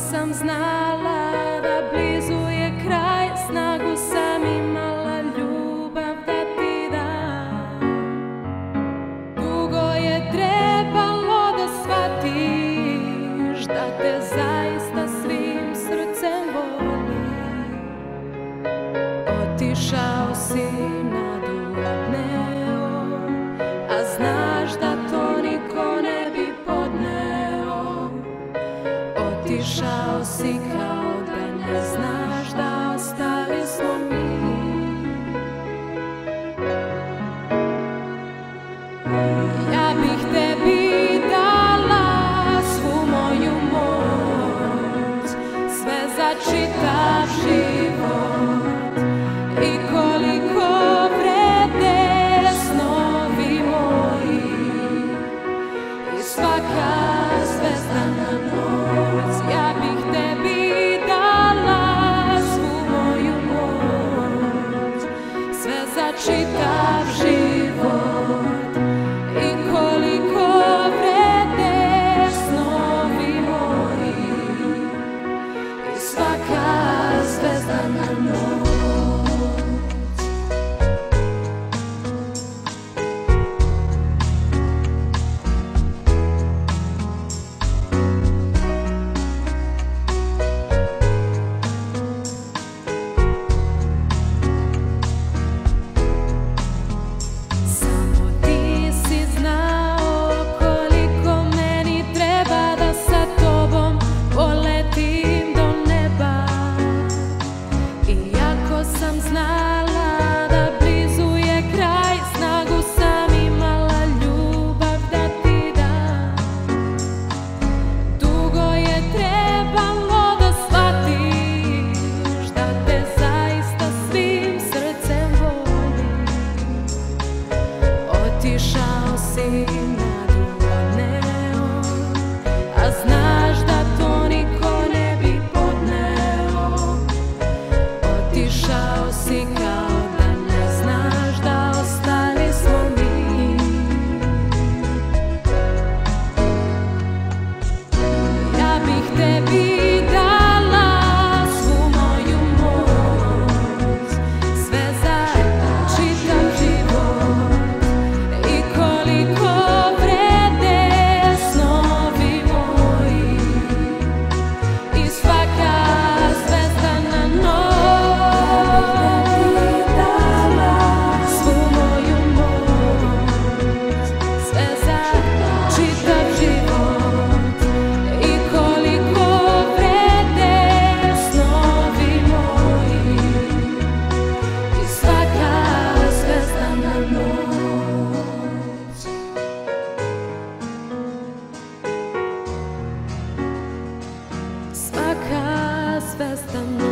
sam znala da blizu je kraj, snagu sam imala ljubav da ti dam. Dugo je trebalo da shvatiš da te zaista svim srcem volim. Otišao si nadu odneo, a znaš da to niko ne bi podneo. Otišao si kao da ne znaš da ostali smo mi. Ja bih tebi dala svu moju moć, sve za čitav život. I koliko vrede snovi moji i svaka zvezdana noć. Ja bih tebi dala svu moju moć, sve za čitav život. I koliko vrede snovi moji i svaka zvezdana noć. Otišao si nadu odneo, a znaš da to niko ne bi podneo. Otišao si kao da ne znaš da ostali smo mi. Ja bih tebi dala svu moju moć, sve za čitav život. Svaka zvezda